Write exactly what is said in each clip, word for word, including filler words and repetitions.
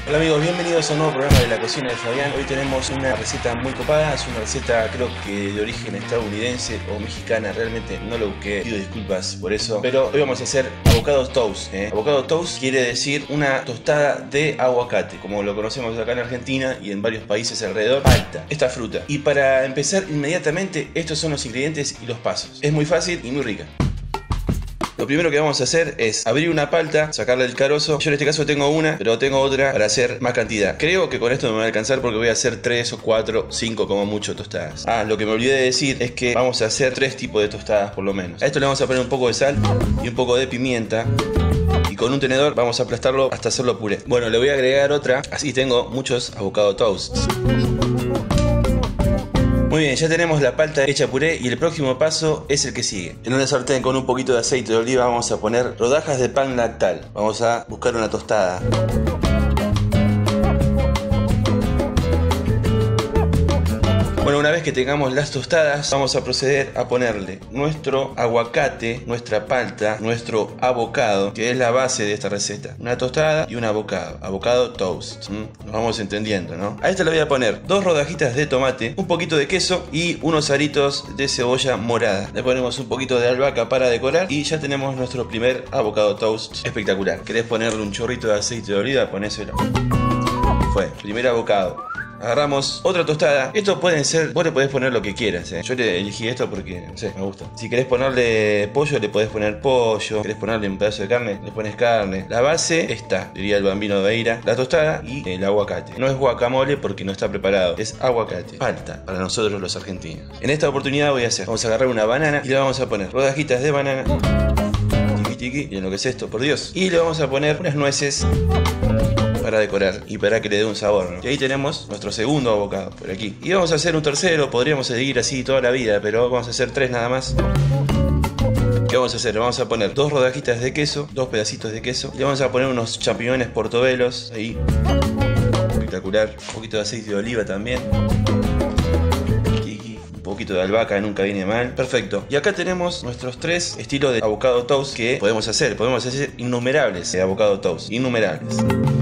Hola amigos, bienvenidos a un nuevo programa de la cocina de Fabián. Hoy tenemos una receta muy copada, es una receta creo que de origen estadounidense o mexicana, realmente no lo busqué, pido disculpas por eso. Pero hoy vamos a hacer avocado toast, ¿eh? Avocado toast quiere decir una tostada de aguacate, como lo conocemos acá en Argentina y en varios países alrededor, palta, esta fruta. Y para empezar inmediatamente, estos son los ingredientes y los pasos. Es muy fácil y muy rica. Lo primero que vamos a hacer es abrir una palta, sacarle el carozo. Yo en este caso tengo una, pero tengo otra para hacer más cantidad. Creo que con esto me va a alcanzar porque voy a hacer tres o cuatro, cinco como mucho tostadas. Ah, lo que me olvidé de decir es que vamos a hacer tres tipos de tostadas por lo menos. A esto le vamos a poner un poco de sal y un poco de pimienta. Y con un tenedor vamos a aplastarlo hasta hacerlo puré. Bueno, le voy a agregar otra, así tengo muchos avocado toasts. Muy bien, ya tenemos la palta hecha puré y el próximo paso es el que sigue. En una sartén con un poquito de aceite de oliva vamos a poner rodajas de pan lactal. Vamos a buscar una tostada. Bueno, una vez que tengamos las tostadas, vamos a proceder a ponerle nuestro aguacate, nuestra palta, nuestro avocado, que es la base de esta receta. Una tostada y un avocado, avocado toast. ¿Mm? Nos vamos entendiendo, ¿no? A esta le voy a poner dos rodajitas de tomate, un poquito de queso y unos aritos de cebolla morada. Le ponemos un poquito de albahaca para decorar y ya tenemos nuestro primer avocado toast espectacular. ¿Querés ponerle un chorrito de aceite de oliva? Ponéselo. Fue, primer avocado. Agarramos otra tostada. Esto pueden ser, vos le podés poner lo que quieras, ¿eh? Yo le elegí esto porque, no sé, me gusta. Si querés ponerle pollo, le podés poner pollo. Si querés ponerle un pedazo de carne, le pones carne. La base está, diría el Bambino Veira, la tostada y el aguacate. No es guacamole porque no está preparado, es aguacate. Falta para nosotros los argentinos. En esta oportunidad voy a hacer, vamos a agarrar una banana y le vamos a poner rodajitas de banana. Tiki tiki, miren lo que es esto, por Dios. Y le vamos a poner unas nueces para decorar y para que le dé un sabor, ¿no? Y ahí tenemos nuestro segundo avocado por aquí. Y vamos a hacer un tercero, podríamos seguir así toda la vida, pero vamos a hacer tres nada más. ¿Qué vamos a hacer? Vamos a poner dos rodajitas de queso, dos pedacitos de queso. Le vamos a poner unos champiñones portobelos ahí. Espectacular. Un poquito de aceite de oliva también. Un poquito de albahaca nunca viene mal. Perfecto. Y acá tenemos nuestros tres estilos de avocado toast que podemos hacer. Podemos hacer innumerables de avocado toast. Innumerables.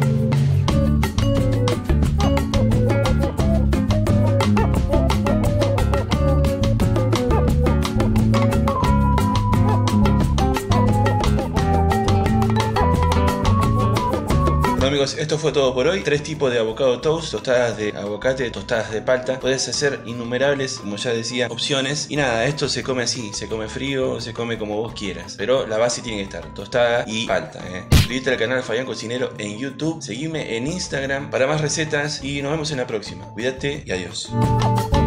Amigos, esto fue todo por hoy. Tres tipos de avocado toast, tostadas de aguacate, tostadas de palta. Puedes hacer innumerables, como ya decía, opciones. Y nada, esto se come así, se come frío, se come como vos quieras. Pero la base tiene que estar tostada y palta, ¿eh? Suscríbete al canal Fabián Cocinero en YouTube. Seguime en Instagram para más recetas y nos vemos en la próxima. Cuídate y adiós.